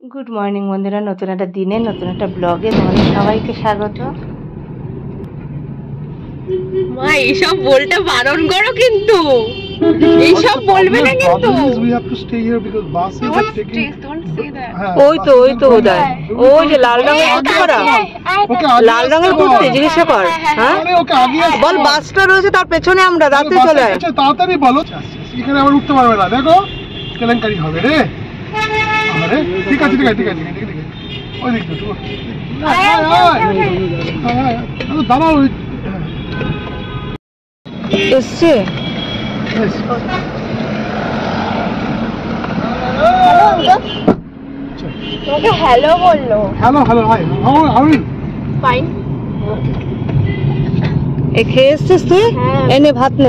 Good morning বন্ধুরা, নতুন একটা দিনে নতুন একটা ব্লগে তোমাদের সবাইকে স্বাগত। মা এইসব বলতে বারণ করো, কিন্তু এইসব বলবে না কিন্তু। ওই তো ওদায় ওই যে লাল রঙের কুর্তি পরা, লাল রঙের কুর্তি জিজ্ঞাসা কর। হ্যাঁ বল, বাসটা রয়েছে তার পেছনে, আমরা রাতে চলে আয়। তাড়াতাড়ি বলো, এখানে আবার উঠতে পারবে না, দেখো কেলেঙ্কারি হবে রে। আরে ঠিক আছে ঠিক আছে ঠিক আছে ঠিক আছে, ওই দিক তো দাঁড়াও। এসছে তোমাকে হ্যালো বললো। Hello hello, hi, how are you? Fine. এ খেয়ে এসছিস তুই? এনে ভাত নে,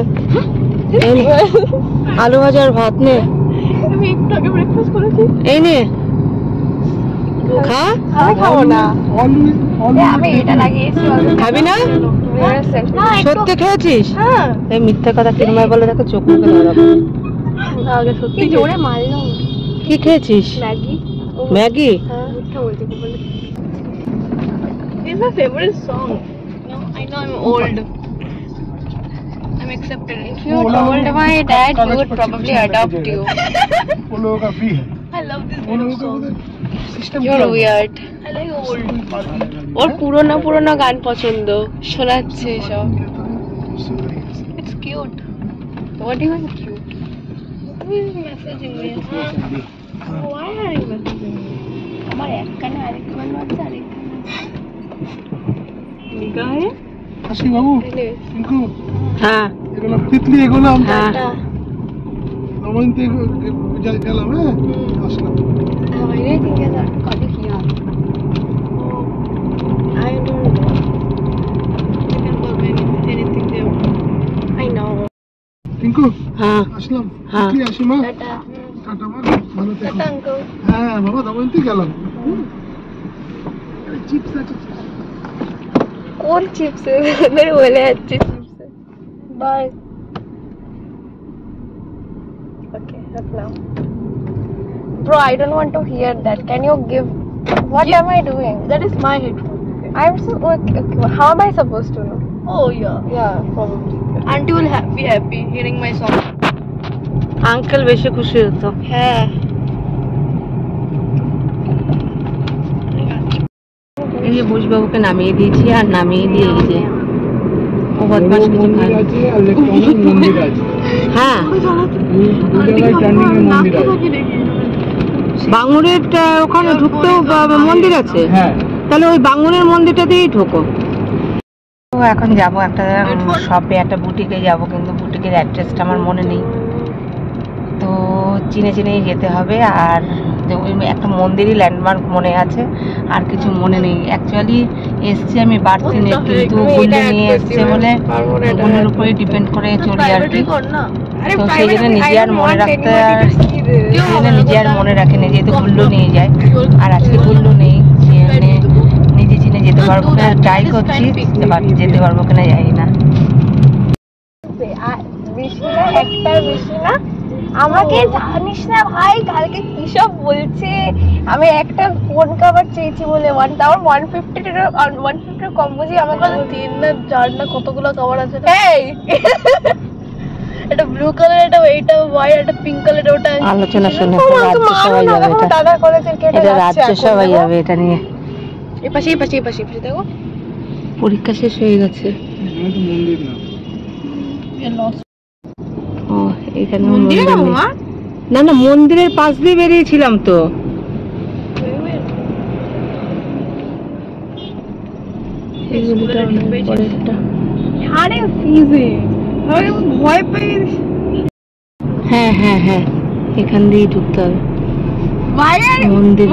আলু ভাজার ভাত নে। আমি একটু আগে ব্রেকফাস্ট করেছি। এই নে খা। আমি খাবো না, আমি এটা লাগিয়েছি। খাবি না? সত্যি খেয়েছিস? এই মিথ্যা কথা কিরমায় বলে, দেখো চোখ মুখে ধরাবো। আগে সত্যি জোরে মারলো। কি খেয়েছিস? ম্যাগি। ম্যাগি? হ্যাঁ, মিথ্যা বলছি বলে। It's my favorite song. No, I know I'm old. I'm accepted. If you told my dad, he would probably adopt you. वो लोगों का फ्री है। I love this वो लोगों का song. System You're weird. I like old. ওর পুরোনো গান পছন্দ, শোনাচ্ছে সব। It's cute. What do you mean cute? Who is messaging me? Why are you messaging me? আমার এক কানে আরেক কানে আছে, আরেক কানে নিগাহে। হাসি বাবু, কিন্তু হ্যাঁ এগুলো তিতলি, এগুলো আমরা হ্যাঁ নবনীতে গেলাম। হ্যাঁ আসলাম। मैंने ठीक है सर कभी किया। I don't know. You can call me anything there. I know. Tinku হ্যাঁ আসলাম। হ্যাঁ। তিতলি আসি মা। Tata. টাটা মা, ভালো থেকো। Tata uncle. হ্যাঁ বাবা, নবনীতে গেলাম। চিপস আছে। कौन चिप्स है? मेरे बोले अच्छे चिप्स है। Bye. Okay, that's now. Bro, I don't want to hear that. Can you give? What am I doing? That is my headphone. I'm so okay. How am I supposed to know? Oh yeah. Yeah, probably. Auntie will be happy hearing my song. Uncle বেশি খুশি হতো। হ্যাঁ। এই যে বুঝবাবুকে নামিয়ে দিয়েছি, আর নামিয়ে দিয়ে এই যে ও বদমাস কিছু খায়। হ্যাঁ বাঙুরের ওখানে ঢুকতেও মন্দির আছে, তাহলে ওই বাঙুরের মন্দিরটা দিয়েই ঢোকো। তো এখন যাব একটা শপে, একটা বুটিকে যাব, কিন্তু বুটিকের অ্যাড্রেসটা আমার মনে নেই, তো চিনেই যেতে হবে। আর ওই একটা মন্দিরই ল্যান্ডমার্ক মনে আছে, আর কিছু মনে নেই। অ্যাকচুয়ালি এসছি আমি বার্থিনে, কিন্তু গুল্লু নিয়ে এসছে বলে গুল্লুর উপরে ডিপেন্ড করে চলি আর কি। তো সেই জন্য নিজে আর মনে রাখতে, নিজে আর মনে রাখেনি, যেহেতু গুল্লু নিয়ে যায়। আর আজকে গুল্লু নেই, সেখানে নিজে চিনে যেতে পারবো কিনা ট্রাই করছি, এবার যেতে পারবো কিনা জানি না। আমাকে জানিস না ভাই, কালকে কি সব বলছে। আমি একটা ফোন কভার চেয়েছি বলে 150 কম বুঝি। আমার কাছে 3 না 4 না কতগুলো কভার আছে। এই এটা ব্লু কালার, এটা এইটা হোয়াইট, এটা পিঙ্ক কালার, ওটা আলোচনা শুনে রাজ্য সবাই যাবে, এটা দাদা কলেজের এটা রাজ্য সবাই যাবে এটা নিয়ে। এই পাশে দেখো, পরীক্ষা শেষ হয়ে গেছে। ও এখানে মন্দির না, না মন্দিরের পাশ দিয়ে বেরিয়েছিলাম তো। হ্যাঁ হ্যাঁ হ্যাঁ, এখান দিয়েই ঢুকতে হবে মন্দির।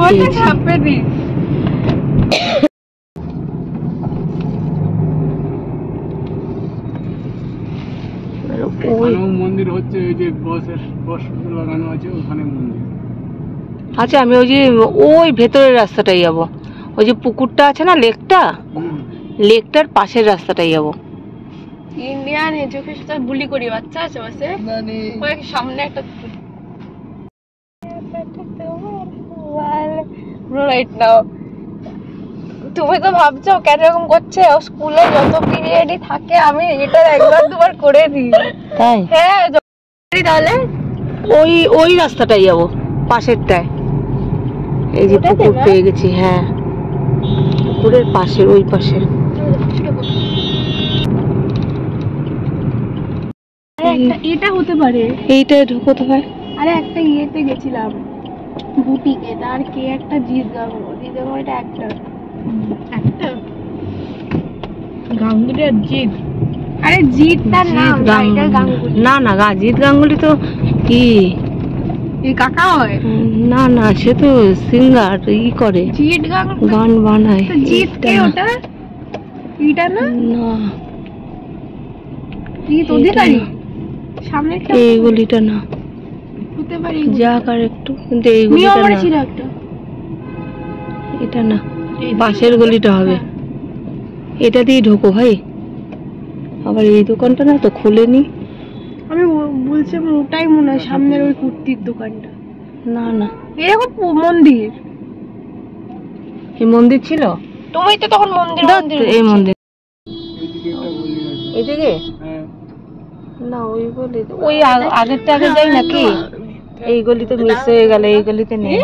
মন্দির হচ্ছে ওই যে বস লাগানো আছে, ওখানে মন্দির। আচ্ছা আমি ওই যে ওই ভেতরের রাস্তাটাই যাবো, ওই যে পুকুরটা আছে না, লেকটার পাশের রাস্তাটাই যাবো। ইন্ডিয়ান এডুকেশন বুলি করি বাচ্চা আছে বসে, ওই সামনে একটা পুরো রাইট নাও। তুমি তো ভাবছো কেন এরকম করছে, ও স্কুলে যত পিরিয়ডই থাকে আমি এটা একবার দুবার করে দিই। তাই? হ্যাঁ তাহলে ওই রাস্তাটাই যাবো, পাশেরটায়। এই যে পুকুর পেয়ে গেছি। হ্যাঁ, পুকুরের পাশের ওই পাশে। এটা হতে পারে, এইটাই ঢুকতে হয়। আরে একটা ইয়েতে গেছিলাম বুটিকে, তার কে একটা জিৎ গাঙ্গুলি, এটা একটা গাঙ্গুলি আর জিৎ। আরে জিৎ তার নাম, টাইটাল গাঙ্গুলি। না না, জিৎ গাঙ্গুলি তো কি এই কাকা হয়? না না, সে তো সিঙ্গার, ই করে, জিৎ গাঙ্গুলি গান বানায়। জিৎ কে ওটা? এটা না না, জিৎ অধিকারী সামনে এই গলিটা না, হতে পারে। যাক আর একটু, কিন্তু এই গলিটা না, ছিল একটা, এটা না, পাশের গলিটা হবে। এটা দিয়ে ঢোকো ভাই। আবার এই দোকানটা না তো খুলেনি। আমি বলছিলাম ওটাই মনে হয় সামনের ওই কুর্তির দোকানটা। না না, এরকম মন্দির, এই মন্দির ছিল। তুমি তো তখন মন্দির এই মন্দির এদিকে না, ওই গলি, ওই আগেরটা আগে যাই নাকি? এই গলিতে মিস হয়ে গেল, এই গলিতে নেই,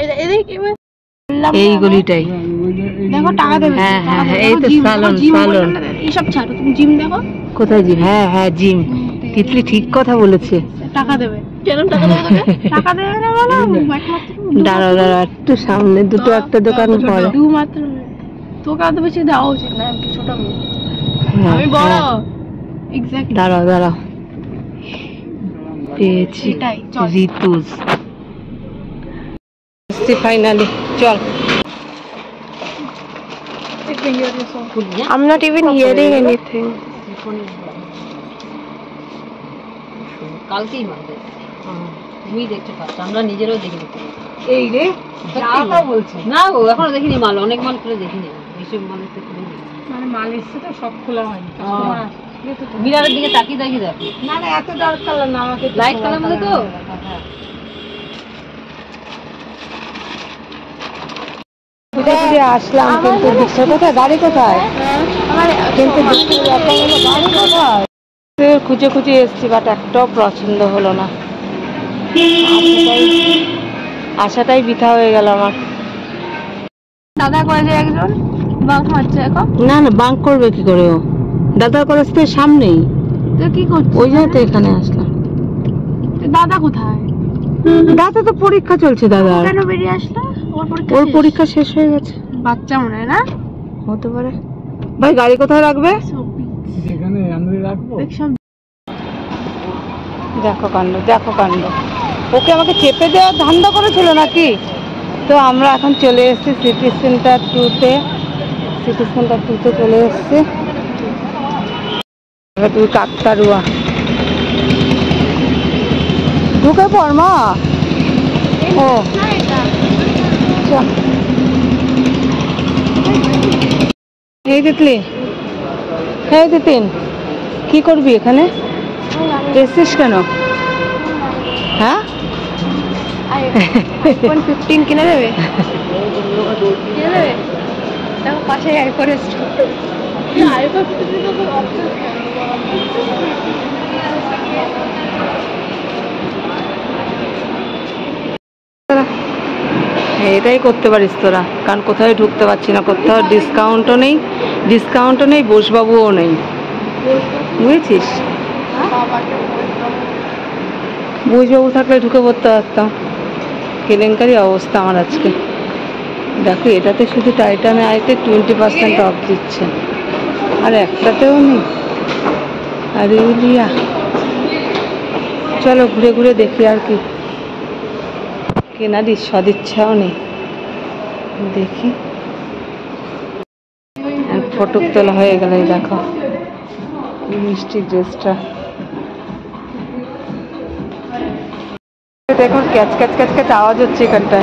এই গলিটাই। দেখো টাকা দেবে। হ্যাঁ হ্যাঁ হ্যাঁ, এই তো সালন, সালন। এইসব ছাড়ো, তুমি জিম দেখো। কোথায় জিম? হ্যাঁ হ্যাঁ, জিম। তিতলি ঠিক কথা বলেছে। টাকা দেবে। কেন টাকা দেবে তোকে? টাকা দেবে না বলো, দাঁড়াও দাঁড়াও, একটু সামনে দুটো একটা দোকান পড়ে। দু মাত্র তোকে এত বেশি দেওয়া উচিত না, ছোট মেয়ে আমি বড়। এক্স্যাক্টলি। দাঁড়াও দাঁড়াও, পেয়েছি, ঋতুজ। ফাইনালি চল। I'm not even hearing anything. কালকেই মানবে, তুমি দেখতে পাচ্ছ, আমরা নিজেরও দেখিনি। এই রে যা বলছে না গো, এখনো দেখিনি মাল, অনেক মাল করে দেখিনি, এইসব মাল মানে মাল এসছে তো সব খোলা হয়নি। মিরারের দিকে তাকিয়ে তাকিয়ে দেখো। না না, এত ডার্ক কালার না, আমাকে লাইট কালার মধ্যে তো। খুঁজে খুঁজে আসলাম, কিন্তু দিচ্ছে কোথায়, গাড়ি কোথায়, কিন্তু গাড়ি কোথায়, খুঁজে খুঁজে এসছি, বাট একটাও পছন্দ হলো না। আশাটাই বৃথা হয়ে গেল আমার। দাদা কলেজে একজন বাঙ্ক মারছে এখন। না না, বাঙ্ক করবে কি করে ও? দাদার কলেজ তো সামনেই। তো কি করছিস? ওই জন্য তো এখানে আসলাম। দাদা কোথায়? দাদা তো পরীক্ষা চলছে। দাদা কেন বেরিয়ে আসলো? ওর পরীক্ষা শেষ হয়ে গেছে। বাচ্চা মনে হয় না? হতে পারে। ভাই গাড়ি কোথায় রাখবে? এখানে আমরা রাখবো। দেখো কাণ্ড, দেখো কাণ্ড। ওকে আমাকে চেপে দেওয়ার ধান্দা করেছিল নাকি? তো আমরা এখন চলে এসেছি সিটি সেন্টার 2-তে। সিটি সেন্টার 2-তে চলে এসেছি। তুই কাকতারুয়া ঢুকে পড় মা। ও এই তিতলি, হ্যাঁ তিতিন, কি করবি এখানে এসছিস কেন? হ্যাঁ, iPhone 15 কিনে দেবে? কিনে দেবে? দেখো পাশে iPhone স্টোর। iPhone 15 তো অপশন। এটাই করতে পারিস তোরা, কারণ কোথায় ঢুকতে পারছি না, কোথাও ডিসকাউন্টও নেই, বোসবাবুও নেই, বুঝেছিস? বোসবাবু থাকলে ঢুকে পড়তে পারতাম। কেলেঙ্কারি অবস্থা আমার আজকে। দেখো এটাতে শুধু টাইটানে আইতে 20% অফ দিচ্ছে, আর একটাতেও নেই। আর ইউলিয়া, চলো ঘুরে ঘুরে দেখি আর কি কেনারই সদিচ্ছাও নেই। দেখি ফটো তোলা হয়ে গেল। দেখো মিষ্টি ড্রেসটা, এখন ক্যাচ ক্যাচ ক্যাচ ক্যাচ আওয়াজ হচ্ছে এখানটায়।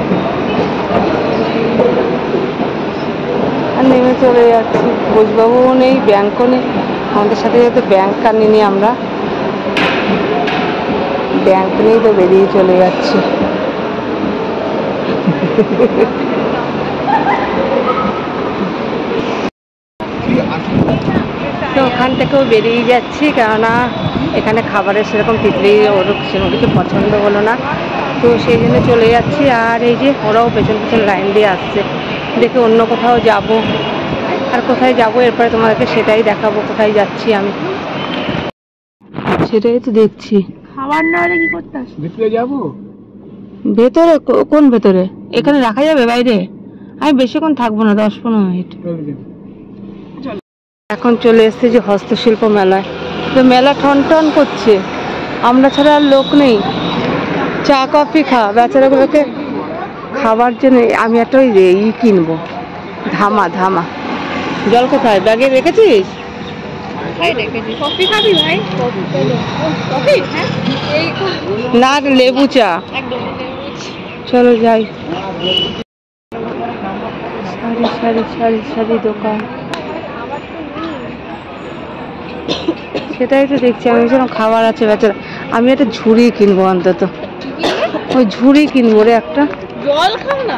আর নেমে চলে যাচ্ছি। বোসবাবুও নেই, ব্যাংকও নেই। আমাদের সাথে যেহেতু ব্যাংক আনিনি, আমরা ব্যাংক নেই তো বেরিয়ে চলে যাচ্ছি। ওখান থেকেও বেরিয়ে যাচ্ছি, কেননা এখানে খাবারের সেরকম তিতলি ওর সেরকম কিছু পছন্দ হলো না, তো সেই জন্য চলে যাচ্ছি। আর এই যে ওরাও পেছন পেছন লাইন দিয়ে আসছে, দেখে অন্য কোথাও যাব। আর কোথায় যাব এরপরে তোমাদেরকে সেটাই দেখাবো, কোথায় যাচ্ছি আমি সেটাই তো দেখছি। খাবার না হলে কি করতে আসবে? ভিতরে যাবো। ভেতরে? কোন ভেতরে? এখানে রাখা যাবে বাইরে? আমি বেশিক্ষণ থাকবো না, 10-15 মিনিট। এখন চলে এসেছি যে হস্তশিল্প মেলায়, তো মেলা ঠন ঠন করছে, আমরা ছাড়া আর লোক নেই। চা কফি বেচারাগুলোকে খাবার জন্য আমি একটা ওই কিনবো, ধামা। জল কোথায়? ব্যাগে রেখেছিস? কফি খাবি ভাই? কফি? হ্যাঁ, না, লেবু চা। চলো যাই। সারি দোকান, সেটাই তো দেখছি আমি। যেন খাবার আছে বেচারা, আমি একটা ঝুড়ি কিনবো, অন্তত ওই ঝুড়ি কিনবো রে একটা। জল খাও না।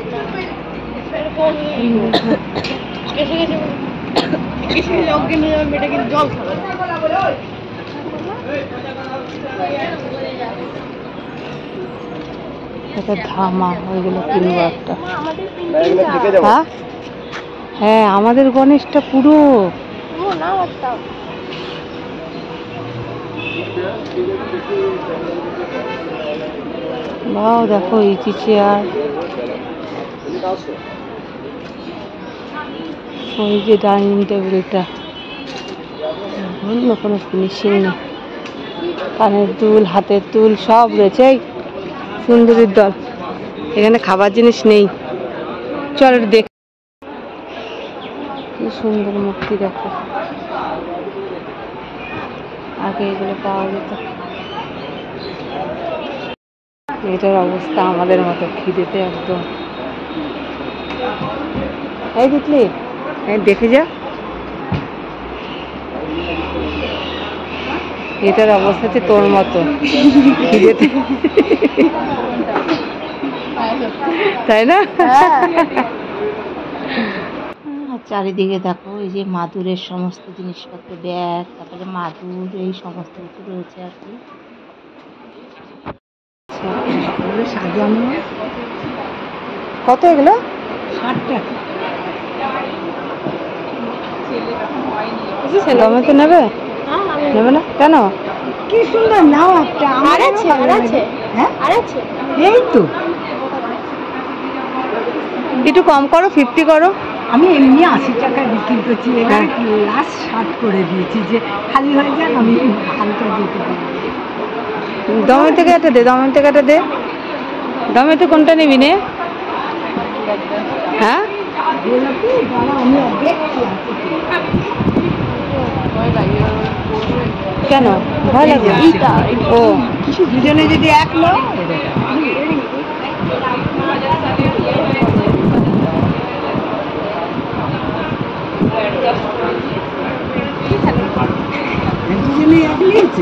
ধামা, ওইগুলো কিনবো একটা। হ্যাঁ, আমাদের গণেশটা পুরো বাও, দেখো ইজি চেয়ার, ওই যে ডাইনিং টেবিলটা, অন্য কোনো ফিনিশিং নেই। কানের দুল, হাতের দুল সব রয়েছে। এই সুন্দরীর দল, এখানে খাবার জিনিস নেই। চল দেখ, কি সুন্দর মূর্তি দেখো। আগে এগুলো পাওয়া যেত। এটার অবস্থা আমাদের মতো, খিদেতে একদম। এই দেখলি, দেখে যা, এটার অবস্থা হচ্ছে তোর মতো, খিদেতে, তাই না? চারিদিকে দেখো, এই যে মাদুরের সমস্ত জিনিসপত্র, ব্যাগ, তারপরে মাদুর, এই সমস্ত কিছু রয়েছে আর কি। সাজানো। কত এগুলো? 60 টাকা। দমে তো নেবে? নেবে না কেন? কি সুন্দর, নাও একটা। আর আছে? হ্যাঁ, আর আছে? এই তো একটু কম করো, 50 করো। আমি এমনি 80 টাকায় বিক্রি করছি, এবার লাস্ট 60 করে দিয়েছি, যে খালি হয়ে যাক, আমি হালকা দিতে পারি। দমের থেকে একটা দে, দমেতে কোনটা নিবি নে? হ্যাঁ, আমি দেখছি কেন ভয় লাগে? ও, দুজনে যদি এক লোক দুজনে এক নিয়েছে।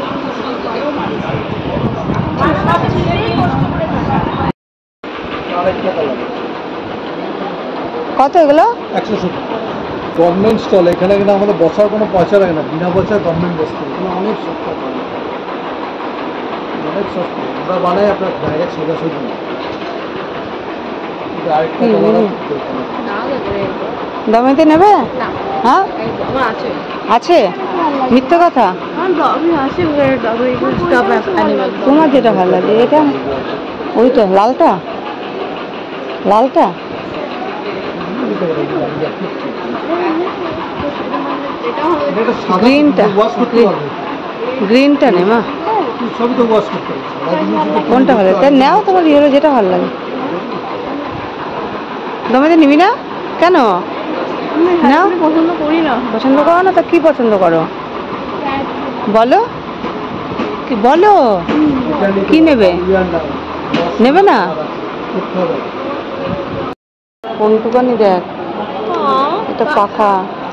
কত এগুলো? 170 গভর্নমেন্ট স্টল, এখানে কিন্তু আমাদের বসার কোনো পয়সা লাগে না, বিনা পয়সায় গভর্নমেন্ট বসতে, এখানে অনেক সস্তা, অনেক সস্তা। আমরা বানাই আপনার ডাইরেক্ট সোজাসুজি। দমেতে নেবে? হ্যাঁ, আছে। মিথ্যে কথা। তোমার যেটা ভালো লাগে, এটা ওইটা লালটা, গ্রিনটা নে মা। সবই তো ওয়াশ করতে হবে। কোনটা ভালো? তাই নাও, তোমার ইয়েলো যেটা ভালো লাগে। দমেতে নিবি না কেন? নাও। পছন্দ করি না। পছন্দ করো না? তা কি পছন্দ করো বলো, কি বলো, কি নেবে? নেবে না? কোনটুকানি দেখ, এটা পাখা,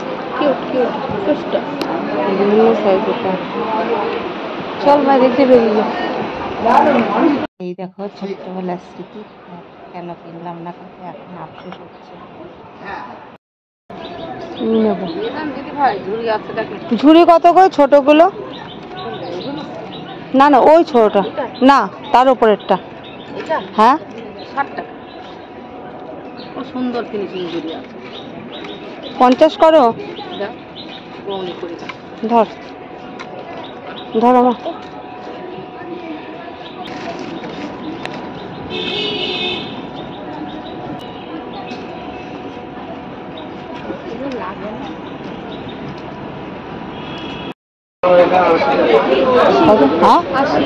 বিভিন্ন সাইজের। চল ভাই, দেখতে বেরিয়ে। এই দেখো ছোট্টবেলার স্মৃতি, কেন কিনলাম না, কাছে এখন আফসোস হচ্ছে। নেবো। ঝুড়ি কত করে ছোটগুলো? না না ওই ছোটটা না, তার উপরেরটা। হ্যাঁ 60 টাকা। সুন্দর ফিনিশিং ঝুড়ি আছে। 50 করো। ধর ধর আমার। হ্যাঁ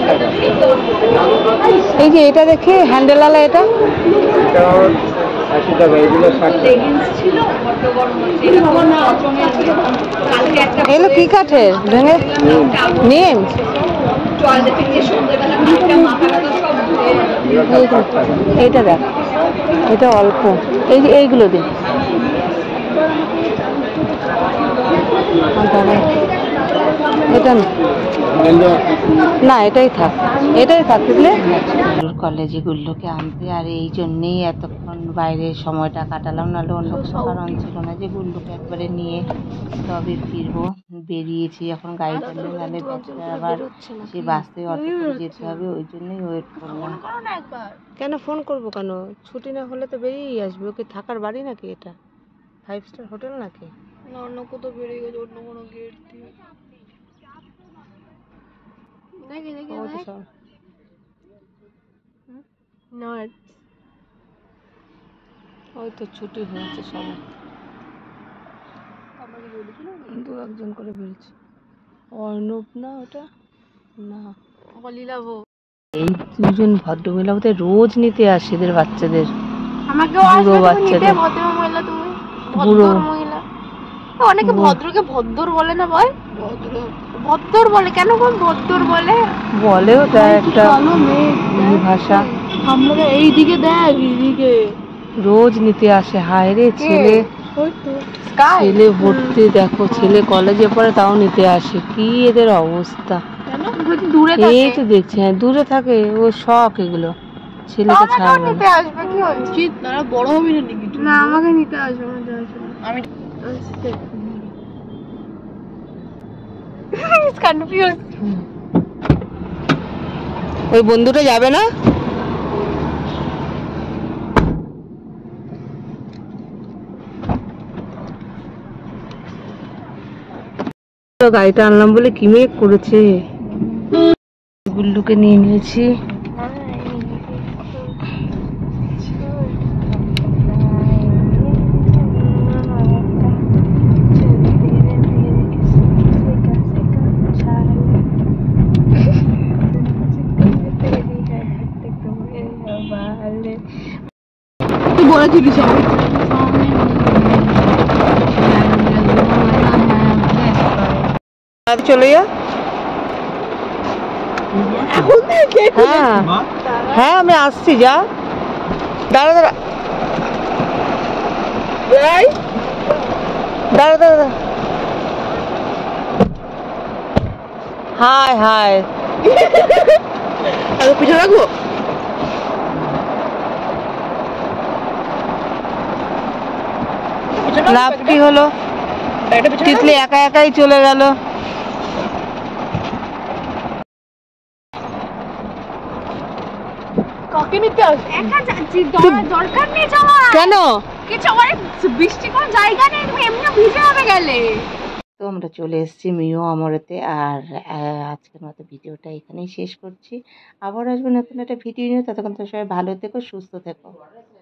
এই যে এটা দেখি হ্যান্ডেলওয়ালা, এটা এগুলো কি কাঠের? ভেঙে নিম। এইটা দেখ, এটা অল্প। এই যে এইগুলো দিন। এটা না, এটাই থাক, এটাই থাক। বুঝলে কলেজে গুল্লোকে আনতে, আর এই জন্যেই এতক্ষণ বাইরে সময়টা কাটালাম, নাহলে অন্য কোনো কারণ ছিল না। যে গুল্লোকে একবারে নিয়ে তবে ফিরবো। বেরিয়েছি এখন গাড়িটা নিয়ে, নাহলে ব্যাচেলার আবার সে বাসে অটো করে যেতে হবে, ওই জন্যই ওয়েট করলাম। কেন ফোন করবো কেন? ছুটি না হলে তো বেরিয়েই আসবে। ওকে থাকার বাড়ি নাকি এটা? 5 স্টার হোটেল নাকি? অন্য কোথাও বেরিয়ে গেছে, অন্য কোনো গেট দিয়ে। দেখি দেখি ওই তো ছুটি হয়েছে সবাই, দু একজন করে বেরিয়েছে। অর্ণব না ওটা? না, লীলাভো। এই দুজন ভদ্রমহিলা বোধহয় রোজ নিতে আসে এদের বাচ্চাদের। আমাকেও আসবে তুমি নিতে, ভদ্র মহিলা তুমি, ভদ্র মহিলা। অনেকে ভদ্রকে ভদ্দর বলে না, বল ভদ্দর বলে কেন? ভদ্দর বলে বলে, ওটা একটা ভাষা। আমরা এইদিকে দেখ, এইদিকে রোজ নিতে আসে। হায় রে ছেলে, ছেলে ভর্তি, দেখো ছেলে কলেজে পড়ে তাও নিতে আসে। কি এদের অবস্থা! দূরে এই তো দেখছি, হ্যাঁ দূরে থাকে, ও শখ এগুলো। ছেলেকে ছাড়বে নিতে আসবে, কি হচ্ছে? তারা বড় হবে না নাকি? না, আমাকে নিতে আসবে, আমি কনফিউজ। ওই বন্ধুটা যাবে না? গাড়িটা আনলাম বলে কি মেঘ করেছে। গুল্লুকে নিয়ে নিয়েছি। তুই বলেছিলিস চলে যা। হ্যাঁ হ্যাঁ আমি আসছি, যা। দাঁড়া দাঁড়া দাঁড়া দাঁড়া। হায় হায়, পিছনে রাখবো। লাভ কি হলো? তিতলি একা একাই চলে গেল। কাকে নিতে আসবে? একা যাচ্ছি, দরকার নেই যাওয়া। কেন? কিছু আমার বৃষ্টি কোনো জায়গা নেই, তুমি এমনি ভিজে হবে গেলে। তো আমরা চলে এসেছি মিও আমরেতে, আর আজকের মতো ভিডিওটা এখানেই শেষ করছি। আবার আসবো নতুন একটা ভিডিও নিয়ে। ততক্ষণ তো সবাই ভালো থেকো, সুস্থ থেকো।